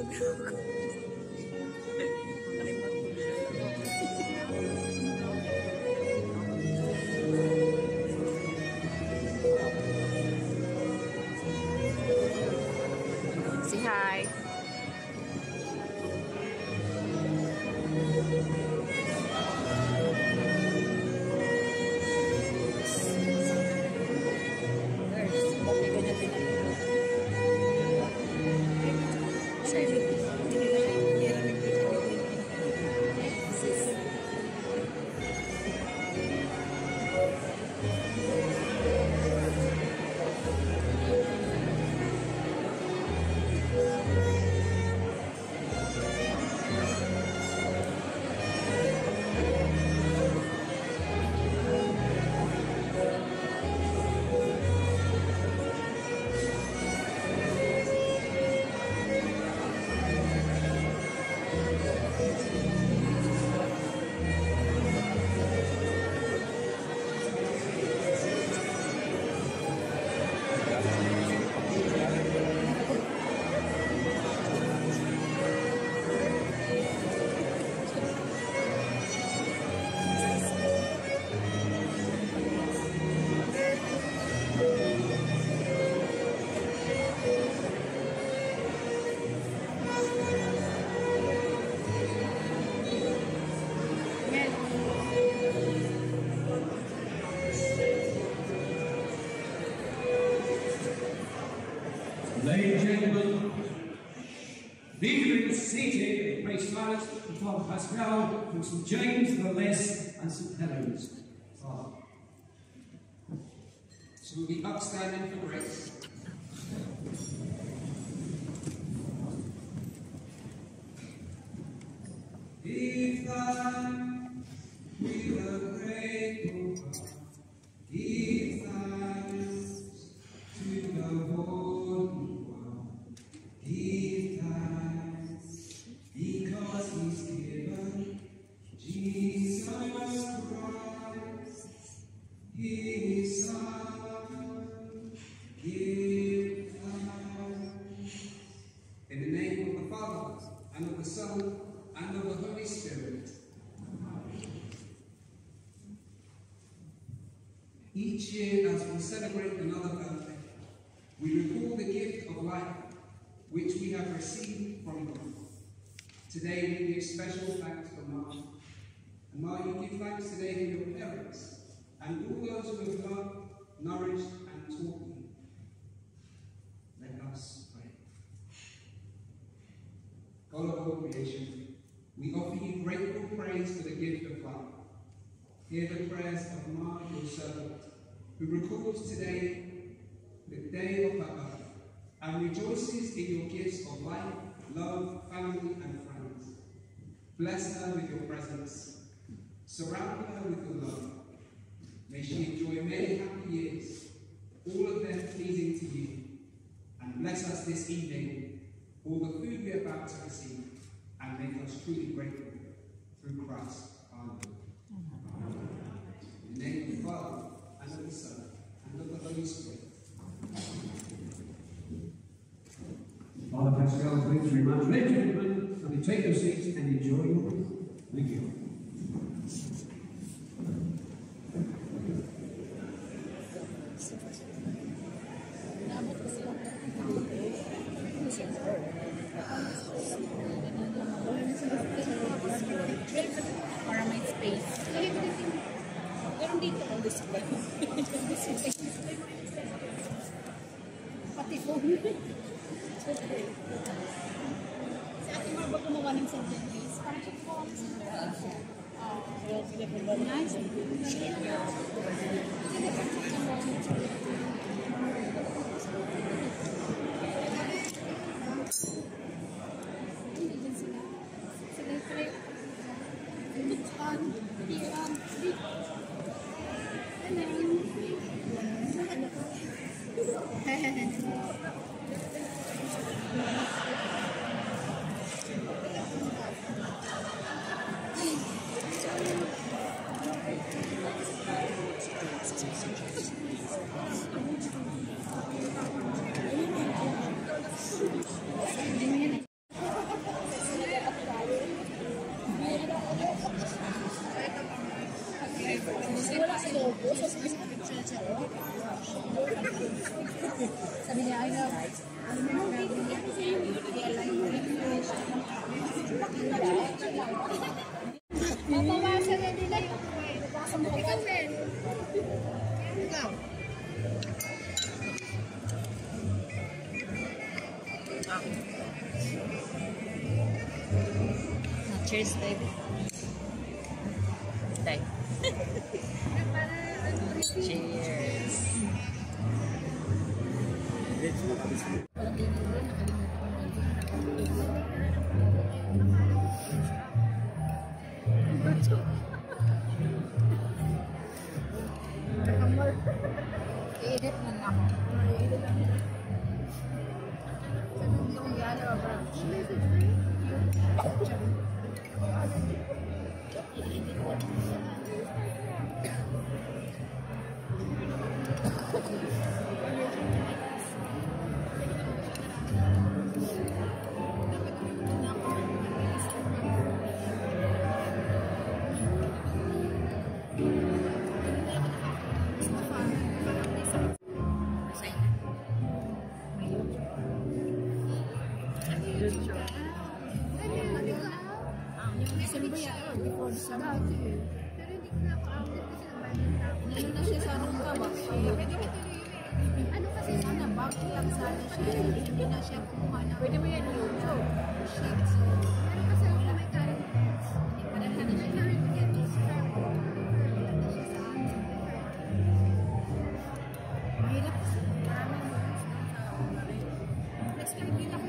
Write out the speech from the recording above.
Say hi. Ladies and gentlemen, leading seated, place flowers to Father Pascal from St James, the Les and St Helens. Father. So we'll be upstanding for grace. Give thanks with a grateful heart. Give thanks to the Holy One. Give thanks because He's given Jesus Christ, His Son. Give thanks. In the name of the Father, and of the Son, and of the Holy Spirit. Each year, as we celebrate another birthday, we recall the gift of life which we have received from God. Today, we give special thanks for Mhar. And Mhar, you give thanks today for your parents and all those who have loved, nourished, and taught you. Let us pray. God of all creation, we offer you grateful praise for the gift of life. Hear the prayers of Mhar, your servant, who recalls today the day of her birth and rejoices in your gifts of life, love, family, and friends. Bless her with your presence. Surround her with your love. May she enjoy many happy years, all of them pleasing to you. And bless us this evening, all the food we are about to receive, and make us truly grateful through Christ our Lord. Amen. In the name of the Father, and of the Son, and of the Holy Spirit. Father Pascal, thanks very much. Ladies and gentlemen, can you take your seats and enjoy your meal? Thank you. Para may space. Meron dito ang display. Pati phone. Okay. Si Ate Mhar ba gumawa ng something please? Parang siya gumawa ng something. Nice. Sabi niya, I know. Mabawasan na nila yung ikaw din. Ikaw. Cheers, baby. Day. Cheers. I-edit na lang ako. I-edit lang. Sabi hindi ko gano'n ba? Before sa dati. Pero hindi ko na-accounted kasi nagbayad na ako. Ano na siya sa anong kabak? Ano kasi sana, back lang sana siya. Hindi na siya kumuha na. Pwede mo yan yung shit. So, pero kasi ako may current plans. Hindi pa rin na siya current get this firm. Wala na siya sa akin. Mahirap kasi. Maraming words. Next time,